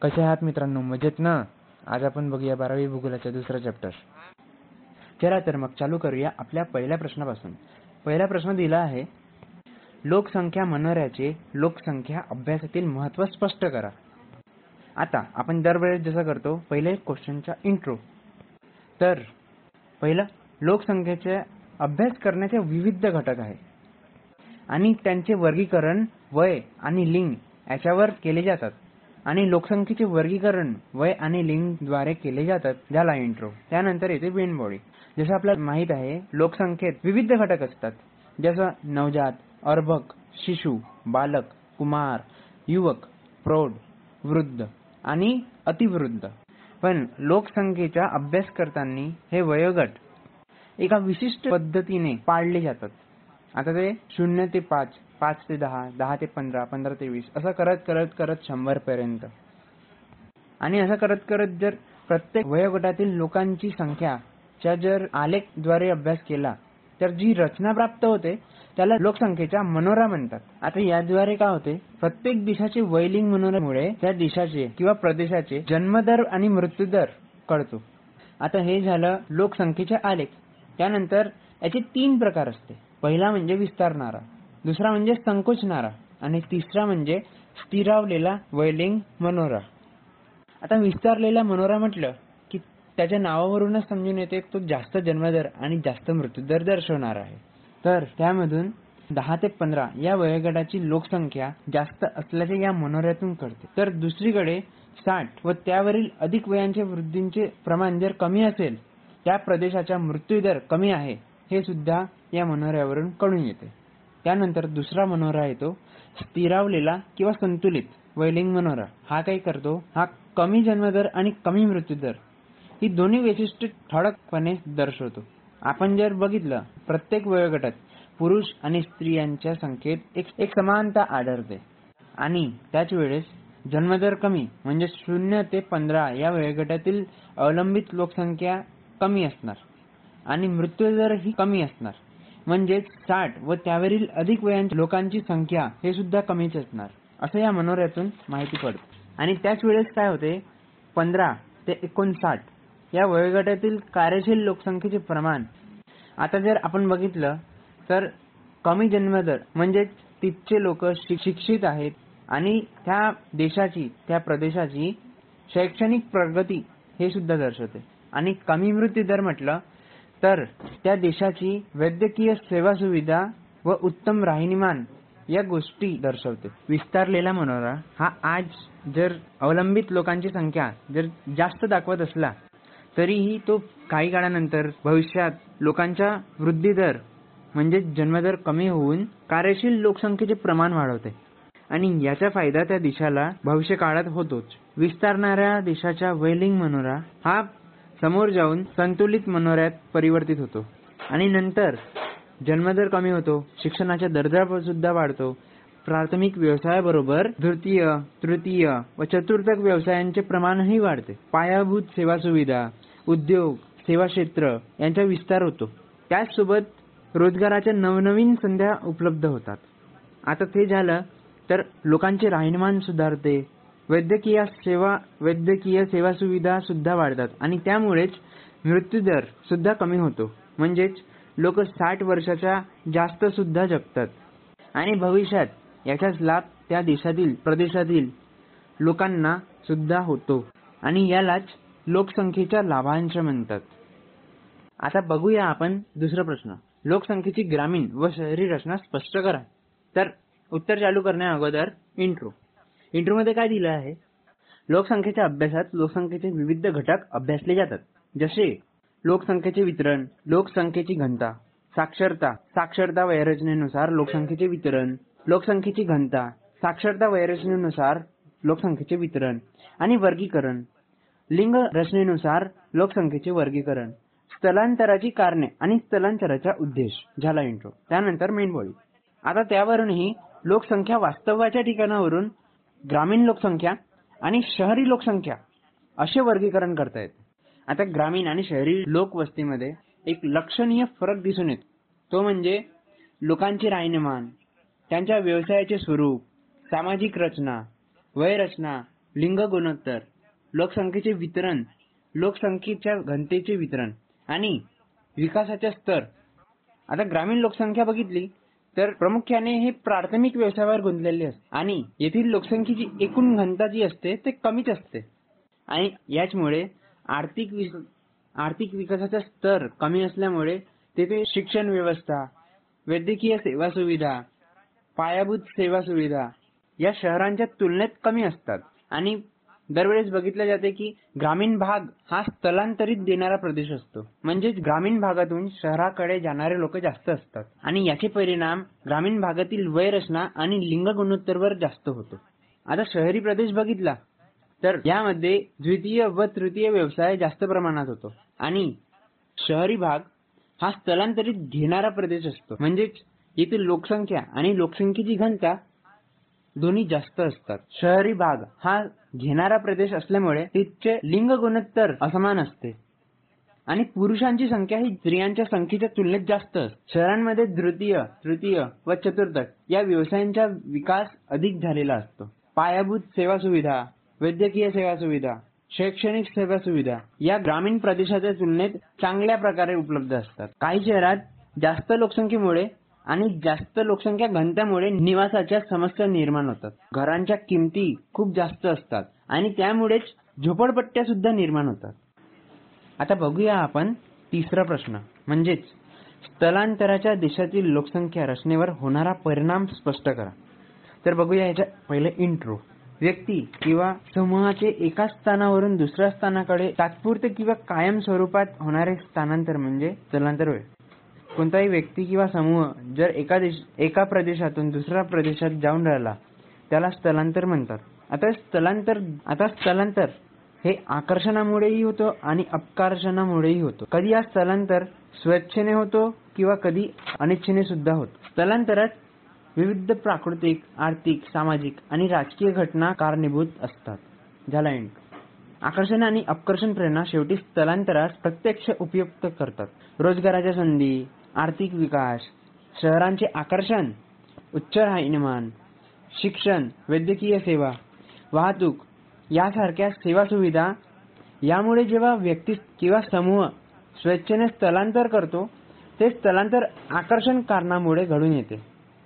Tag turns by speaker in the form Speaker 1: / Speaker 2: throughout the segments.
Speaker 1: कसे आहात मित्रांनो? मजेत ना? आज आपण बघूया 12वी भूगोलाचा दुसरा चॅप्टर. चला तर मग चालू करूया आपल्या पहिल्या प्रश्नापासून. पहिला प्रश्न दिला आहे, लोकसंख्या मनोऱ्याचे लोकसंख्या अभ्यासातील महत्त्व स्पष्ट करा. आता आपण दरवेळेस जसं करतो, पहिले क्वेश्चनचा इंट्रो. तर पहिलं, लोकसंख्येचा अभ्यास करण्याचे विविध घटक आहे आणि त्यांचे वर्गीकरण वय आणि लिंग याच्यावर केले जातात आणि लोकसंख्येचे वर्गीकरण वय आणि लिंगद्वारे केले जातात. झाला इंट्रो. त्यानंतर येते मेन बॉडी. जसं आपल्याला माहित आहे, लोकसंख्येत विविध घटक असतात, जसं नवजात, अर्भक, शिशु, बालक, कुमार, युवक, प्रौढ, वृद्ध आणि अतिवृद्ध. पण लोकसंख्येचा अभ्यास करताना हे वयोगट एका विशिष्ट पद्धतीने पाळले जातात. आता ते 0 ते 5, 5 ते 10, 10 ते 15, 15 ते 20 असं करत 100 पर्यंत. आणि असं करत जर प्रत्येक वयोगटातील लोकांची संख्याचा जर आलेखद्वारे अभ्यास केला तर जी रचना प्राप्त होते त्याला लोकसंख्येचा मनोरा म्हणतात. आता याद्वारे काय होते, प्रत्येक देशाचे वयलिंग मनोऱ्यामुळे त्या देशाचे किंवा प्रदेशाचे जन्मदर आणि मृत्यूदर कळतो. आता हे झालं लोकसंख्येचे आलेख. त्यानंतर याचे 3 प्रकार असते. पहिला म्हणजे विस्तारणारा, दुसरा म्हणजे संकोचणारा आणि तिसरा म्हणजे स्थिरावलेला वयलिंग मनोरा. आता विस्तारलेला मनोरा म्हटलं की त्याच्या नावावरूनच समजून येते, तो जास्त जन्मदर आणि जास्त मृत्यूदर दर्शवणार आहे. तर त्यामधून 10 ते 15 या वयोगटाची लोकसंख्या जास्त असल्याचे या मनोऱ्यातून कळते. तर दुसरीकडे 60 व त्यावरील अधिक वयांचे वृद्धींचे प्रमाण जर कमी असेल, त्या प्रदेशाचा मृत्यूदर कमी आहे हे सुद्धा या मनोऱ्यावरून कळून येते. त्यानंतर दुसरा मनोरा येतो स्थिरावलेला किंवा संतुलित वयलिंग मनोरा. हा काय करतो, हा कमी जन्मदर आणि कमी मृत्यूदर ही दोन्ही वैशिष्ट्ये ठळकपणे दर्शवतो. आपण जर बघितलं, प्रत्येक वयोगटात पुरुष आणि स्त्रियांच्या संख्येत एक समानता आढळते आणि त्याच वेळेस जन्मदर कमी म्हणजे 0 ते 15 या वयोगटातील अवलंबित लोकसंख्या कमी असणार आणि मृत्यूदर ही कमी असणार. म्हणजेच 60 व त्यावरील अधिक वयांच्या लोकांची संख्या हे सुद्धा कमीच असणार, असं या मनोऱ्यातून माहिती पडते. आणि त्याच वेळेस काय होते, 15 ते 59 या वयोगटातील कार्यशील लोकसंख्येचे प्रमाण. आता जर आपण बघितलं तर कमी जन्मदर म्हणजे तिथचे लोक शिक्षित आहेत आणि त्या देशाची त्या प्रदेशाची शैक्षणिक प्रगती हे सुद्धा दर्शवते. आणि कमी मृत्यूदर म्हटलं तर त्या देशाची वैद्यकीय सेवा सुविधा व उत्तम राहणीमान या गोष्टी दर्शवते. विस्तारलेला मनोरा हा आज जर अवलंबित लोकांची संख्या जर जास्त दाखवत असला तरीही तो काही काळानंतर भविष्यात लोकांचा वृद्धी दर म्हणजे जन्मदर कमी होऊन कार्यशील लोकसंख्येचे प्रमाण वाढवते आणि याचा फायदा त्या देशाला भविष्य काळात होतोच. विस्तारणाऱ्या देशाचा वयलिंग मनोरा हा समोर जाऊन संतुलित मनोऱ्यात परिवर्तित होतो आणि नंतर जन्मदर कमी होतो, शिक्षणाचा दर्जा सुद्धा वाढतो, प्राथमिक व्यवसायाबरोबर द्वितीय, तृतीय व चतुर्थक व्यवसायांचे प्रमाणही वाढते, पायाभूत सेवा सुविधा, उद्योग, सेवा क्षेत्र यांचा विस्तार होतो, त्याचसोबत रोजगाराच्या नवनवीन संधी उपलब्ध होतात. आता ते झालं तर लोकांचे राहणीमान सुधारते, वैद्यकीय सेवा सुविधा सुद्धा वाढतात आणि त्यामुळेच मृत्यूदर सुद्धा कमी होतो. म्हणजेच लोक 60 वर्षाच्या जास्त सुद्धा जगतात आणि भविष्यात याचाच लाभ त्या देशातील प्रदेशातील लोकांना सुद्धा होतो आणि यालाच लोकसंख्येचा लाभांश म्हणतात. आता बघूया आपण दुसरा प्रश्न. लोकसंख्येची ग्रामीण व शहरी रचना स्पष्ट करा. तर उत्तर चालू करण्या अगोदर इंट्रोमध्ये काय दिलं आहे, लोकसंख्येच्या अभ्यासात लोकसंख्येचे विविध घटक अभ्यासले जातात, जसे लोकसंख्येचे वितरण, लोकसंख्येची घनता, साक्षरता वयरचनेनुसार लोकसंख्येचे वितरण, लोकसंख्येची घनता, साक्षरता वयरचनेनुसार लोकसंख्येचे वितरण आणि वर्गीकरण, लिंग रचनेनुसार लोकसंख्येचे वर्गीकरण, स्थलांतराची कारणे आणि स्थलांतराचा उद्देश. झाला इंट्रो. त्यानंतर मेन बॉडी. आता त्यावरूनही लोकसंख्या वास्तवाच्या ठिकाणावरून ग्रामीण लोकसंख्या आणि शहरी लोकसंख्या असे वर्गीकरण करता येते. आता ग्रामीण आणि शहरी लोकवस्तीमध्ये एक लक्षणीय फरक दिसून येतो, तो म्हणजे लोकांचे राहणीमान, त्यांच्या व्यवसायाचे स्वरूप, सामाजिक रचना, वयरचना लिंग गुणोत्तर, लोकसंख्येचे वितरण, लोकसंख्येच्या घनतेचे वितरण आणि विकासाचे स्तर. आता ग्रामीण लोकसंख्या बघितली तर प्रामुख्याने हे प्राथमिक व्यवसायावर गुंतलेले असते आणि येथील लोकसंख्येची एकूण घनता जी असते ते कमीच असते आणि याचमुळे आर्थिक विकासाचा स्तर कमी असल्यामुळे तेथे शिक्षण व्यवस्था, वैद्यकीय सेवा सुविधा, पायाभूत सेवा सुविधा या शहरांच्या तुलनेत कमी असतात. आणि दरवेळेस बघितले जाते की ग्रामीण भाग हा स्थलांतरित देणारा प्रदेश असतो, म्हणजे ग्रामीण भागातून शहराकडे जाणारे लोक जास्त असतात आणि याचे परिणाम ग्रामीण भागातील वयरचना आणि लिंग गुणोत्तरवर जास्त होतो. आता शहरी प्रदेश बघितला तर यामध्ये द्वितीय व तृतीय व्यवसाय जास्त प्रमाणात होतो आणि शहरी भाग हा स्थलांतरित घेणारा प्रदेश असतो, म्हणजेच येथील लोकसंख्या आणि लोकसंख्येची घनता दोन्ही जास्त असतात. शहरी भाग हा घेणारा प्रदेश असल्यामुळे तिथे लिंग गुणोत्तर असमान असते आणि पुरुषांची संख्या ही स्त्रियांच्या संख्येच्या तुलनेत जास्त असते. शहरांमध्ये द्वितीय, तृतीय व चतुर्थ या व्यवसायांचा विकास अधिक झालेला असतो. पायाभूत सेवा सुविधा, वैद्यकीय सेवा सुविधा, शैक्षणिक सेवा सुविधा या ग्रामीण प्रदेशाच्या तुलनेत चांगल्या प्रकारे उपलब्ध असतात. काही शहरात जास्त लोकसंख्येमुळे आणि जास्त लोकसंख्या घनतेमुळे निवासाच्या समस्या निर्माण होतात. घरांच्या किमती खूप जास्त असतात आणि त्यामुळेच झोपडपट्ट्या सुद्धा निर्माण होतात. आता बघूया आपण तिसरा प्रश्न, म्हणजेच स्थलांतराच्या देशातील लोकसंख्या रचनेवर होणारा परिणाम स्पष्ट करा. तर बघूया याच्या पहिले इंट्रो. व्यक्ती किंवा समूहाचे एका स्थानावरून दुसऱ्या स्थानाकडे तात्पुरते किंवा कायम स्वरूपात होणारे स्थानांतर म्हणजे स्थलांतर होय. कोणताही व्यक्ती किंवा समूह जर एका प्रदेशातून दुसऱ्या प्रदेशात जाऊन राहिला त्याला स्थलांतर म्हणतात. आता स्थलांतर हे आकर्षणामुळेही होतो आणि अपकर्षणामुळेही होतो. कधी हा स्थलांतर स्वेच्छेने होतो किंवा कधी अनिच्छेने सुद्धा होतो. स्थलांतरात विविध प्राकृतिक, आर्थिक, सामाजिक आणि राजकीय घटना कारणीभूत असतात. झाला एंड. आकर्षण आणि अपकर्षण प्रेरणा शेवटी स्थलांतरास प्रत्यक्ष उपयुक्त करतात. रोजगाराच्या संधी, आर्थिक विकास, शहरांचे आकर्षण, उच्च राहणीमान, शिक्षण, वैद्यकीय सेवा, वाहतूक यासारख्या सेवा सुविधा यामुळे जेव्हा व्यक्ती किंवा समूह स्वेच्छेने स्थलांतर करतो ते स्थलांतर आकर्षण कारणामुळे घडून येते.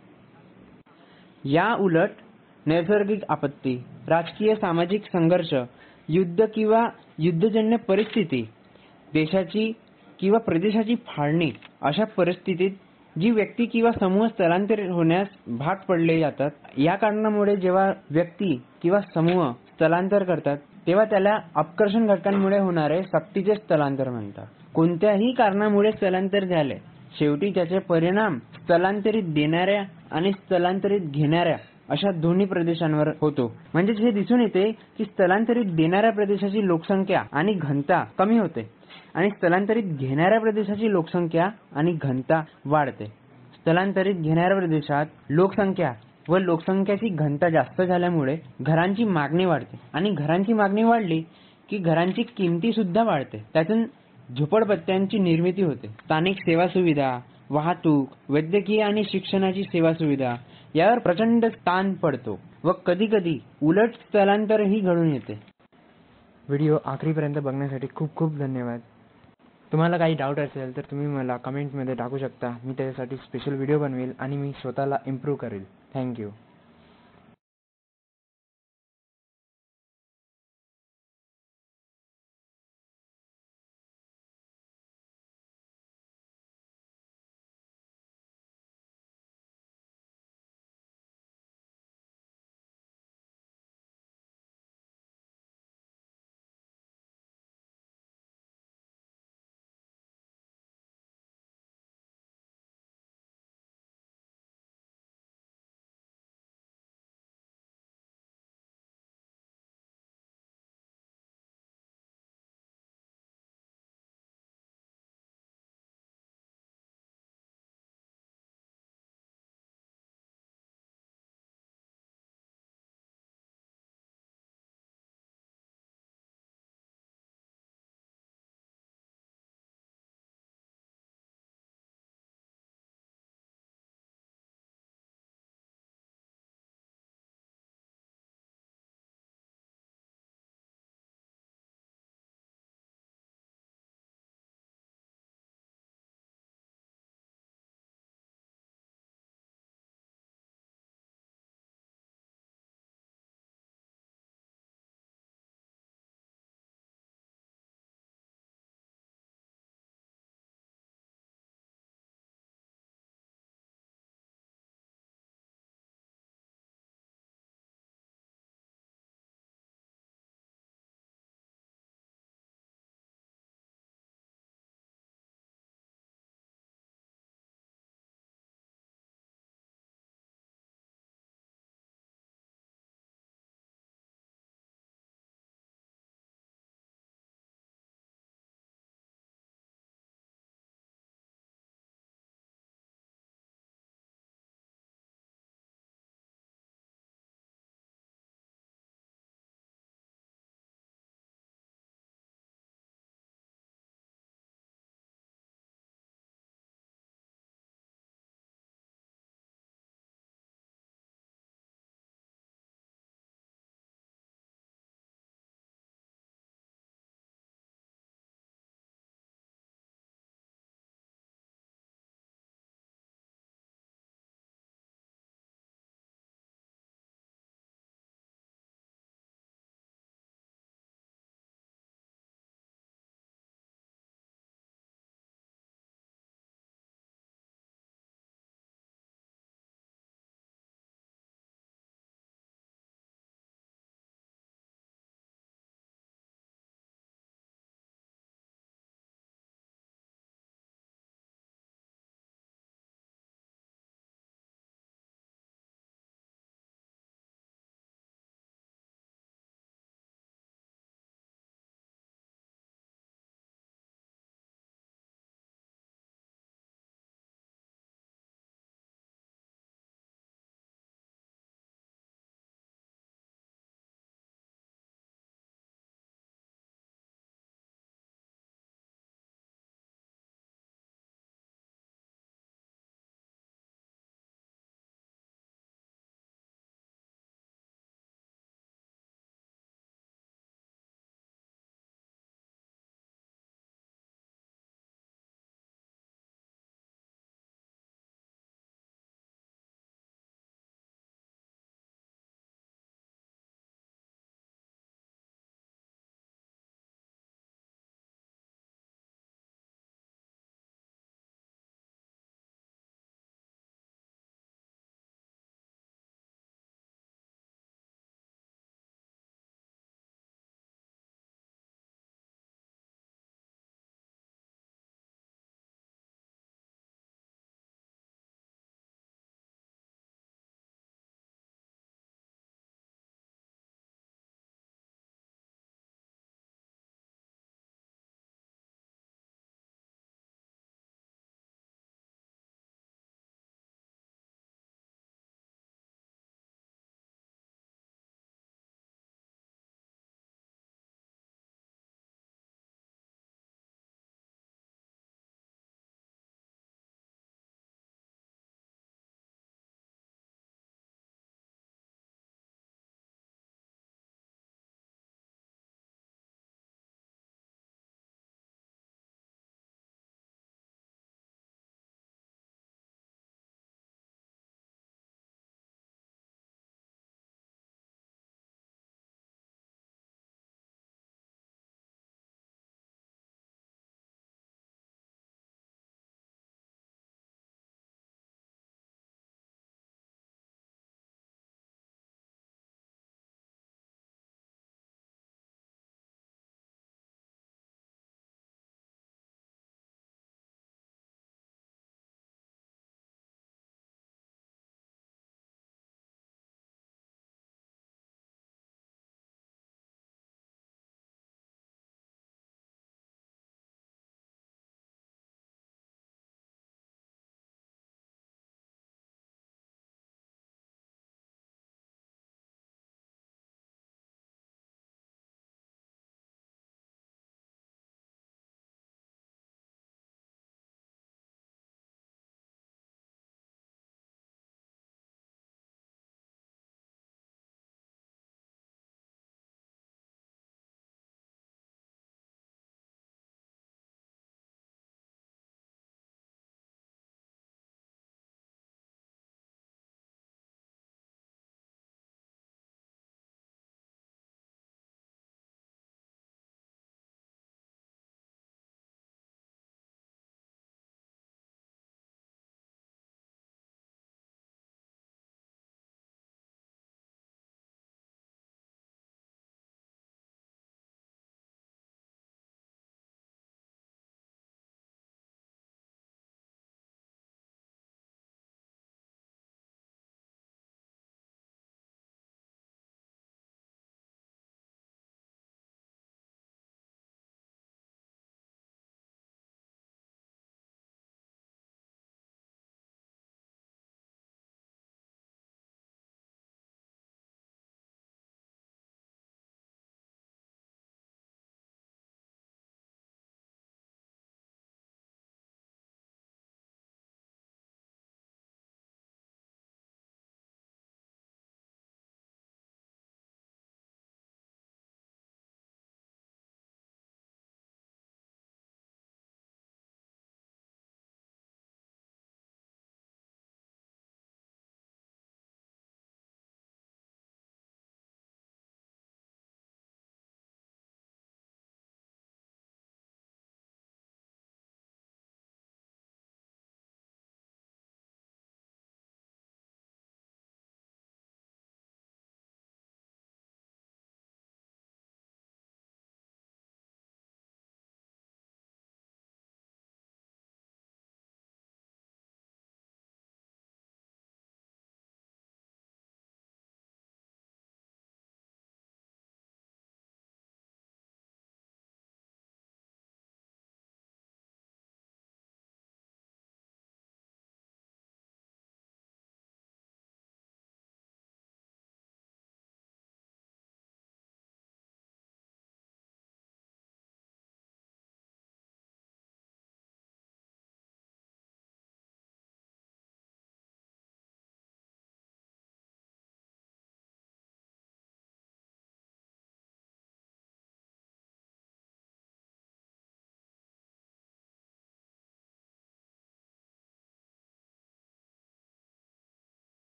Speaker 1: या उलट नैसर्गिक आपत्ती, राजकीय सामाजिक संघर्ष, युद्ध किंवा युद्धजन्य परिस्थिती, देशाची किंवा प्रदेशाची फाळणी अशा परिस्थितीत जी व्यक्ती किंवा समूह स्थलांतरित होण्यास भाग पडले जातात. या कारणामुळे जेव्हा व्यक्ती किंवा समूह स्थलांतर करतात तेव्हा त्याला अपकर्षण घटकांमुळे होणारे सक्तीचे स्थलांतर म्हणतात. कोणत्याही कारणामुळे स्थलांतर झाले शेवटी त्याचे परिणाम स्थलांतरित देणाऱ्या आणि स्थलांतरित घेणाऱ्या अशा दोन्ही प्रदेशांवर होतो. म्हणजेच हे दिसून येते की स्थलांतरित देणाऱ्या प्रदेशाची लोकसंख्या आणि घनता कमी होते आणि स्थलांतरित घेणाऱ्या प्रदेशाची लोकसंख्या आणि घनता वाढते. स्थलांतरित घेणाऱ्या प्रदेशात लोकसंख्या व लोकसंख्याची घनता जास्त झाल्यामुळे घरांची मागणी वाढते आणि घरांची मागणी वाढली की घरांची किमती सुद्धा वाढते. त्यातून झोपडपट्ट्यांची निर्मिती होते. स्थानिक सेवा सुविधा, वाहतूक, वैद्यकीय आणि शिक्षणाची सेवा सुविधा यावर प्रचंड ताण पडतो व कधी कधी उलट स्थलांतरही घडून येते. व्हिडिओ आखरीपर्यंत बघण्यासाठी खूप खूप धन्यवाद. तुम्हाला काही डाऊट असेल तर तुम्ही मला कमेंटमध्ये टाकू शकता. मी त्याच्यासाठी स्पेशल व्हिडिओ बनवेल आणि मी स्वतःला इम्प्रूव्ह करेल. थँक्यू.